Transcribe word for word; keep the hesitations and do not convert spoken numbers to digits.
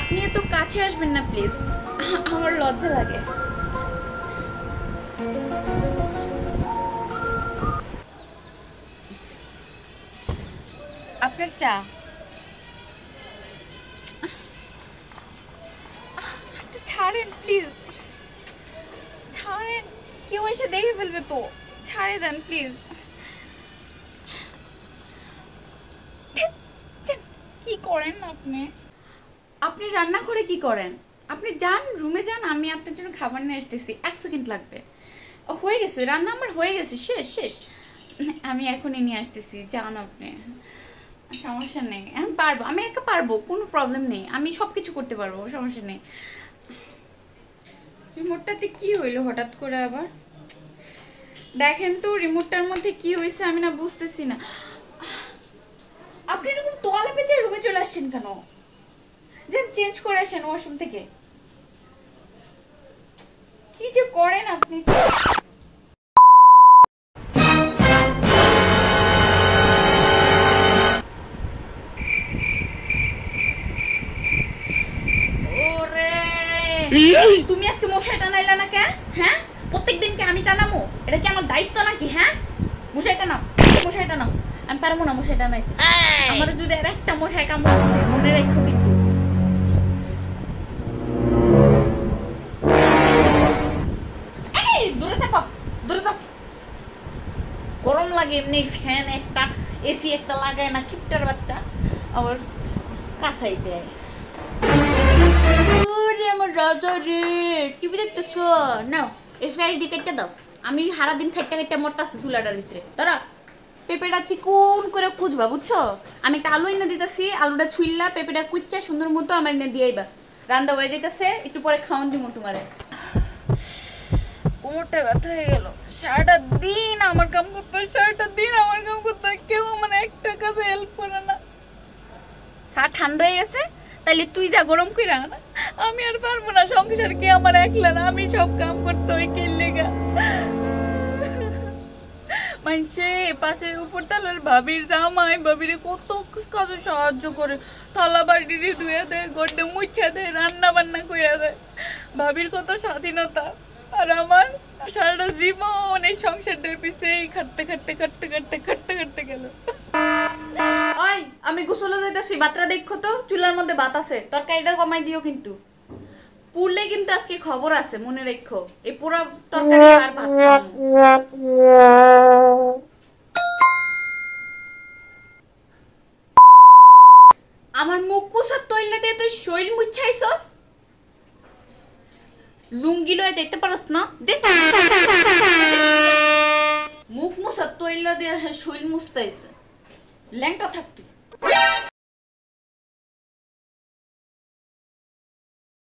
আপনি এত কাছে আসবেন না প্লিজ, আমার লজ্জা লাগে। আপনার চা। ছাড়েন প্লিজ, ছাড়েন, কেউ এসে দেখে ফেলবে তো, ছাড়ে দেন প্লিজ। কি করেন আপনি? আপনি রান্না করে কি করেন? আপনি যান, রুমে যান, আমি আপনার জন্য খাবার নিয়ে আসতেছি, এক সেকেন্ড লাগবে। হয়ে গেছে, রান্না আমার হয়ে গেছে, শেষ শেষ। আমি এখনই নিয়ে আসতেছি, যান আপনি, সমস্যা নেই, আমি পারবো, আমি একা পারবো, কোনো প্রবলেম নেই, আমি সব কিছু করতে পারবো, সমস্যা নেই। রিমোটটাতে কি হইলো হঠাৎ করে আবার? দেখেন তো রিমোটটার মধ্যে কি হয়েছে, আমি না বুঝতেছি না। আপনি এরকম তোয়ালে পেঁচে রুমে চলে আসছেন কেন? যেন চেঞ্জ করে আসেন ওয়াশরুম থেকে। কি যে করেন আপনি! তুমি আজকে মশাই টানাইলা না কে? হ্যাঁ, প্রত্যেকদিন কে আমি টানামো? এটা কি আমার দায়িত্ব নাকি? হ্যাঁ, মশাই টানাও, মশাই টানাও। আমি পারবো না মশাই টানাইতে। আমার যদি আর একটা মশাই কামড় দিছে, মনে রাখো কিন্তু। এই দূরে চাপা, দূরে চাপ। গরম লাগে এমনি, ফ্যান একটা, এসি একটা লাগায় না, কিপটার বাচ্চা আবার কাঁচাই দেয়। আমার রাজা রে, টিভি দেখতেছো? নাও এই ফ্রেশ ডি কেটে দাও, আমি সারা দিন খাইটা খাইটা মরতাছি চুলাটার ভিতরে। তারা পেঁপেটা চিকুন করে কুচবা, বুঝছো? আমি একটা আলু এনে দিতেছি, আলুটা ছুইলা পেঁপেটা কুচা সুন্দর মতো আমার এনে দিয়ে আইবা, রান্না হয়ে যাইতেছে, একটু পরে খাওয়ান দিব তোমারে। কোমরটা ব্যথা হয়ে গেল, সারাটা দিন আমার কাম করতে হয়, সারাটা দিন আমার কাম করতে হয়, কেউ আমার একটা কাজে হেল্প করে না। চা ঠান্ডা হয়ে গেছে, তাইলে তুই যা গরম কইরা না, আমি আর পারবো না, সংসার কি আমার একলা না, আমি সব কাম করতে হয় কেলে গা। মানুষে পাশের উপর তালার ভাবির জামাই ভাবিরে কত কাজে সাহায্য করে, থালা বাড়ি ধুয়ে দেয়, গড্ডে মুছা দেয়, রান্না বান্না কইরা দেয়, ভাবির কত স্বাধীনতা। আর আমার সারাটা জীবন এই সংসারটার পিছিয়ে খাটতে খাটতে খাটতে খাটতে খাটতে খাটতে গেল। ওই আমি গোসলে যাইতাছি, বাতরা দেখো তো, চুলার মধ্যে ভাত আছে, তরকারিটা কমাই দিও কিন্তু। পুরলে কিন্তু আজকে খবর আছে, মনে রেখো, এই পুরো তরকারি আর ভাত খাবো। আমার মুখ মুছার তৈলা দিয়ে তুই শরীর মুছাইছস, লুঙ্গি লয়ে যাইতে পারস না? দেখ মুখ মুছার তৈলা দিয়ে শরীর মুছতাইছে, ল্যাংটা থাক তুই।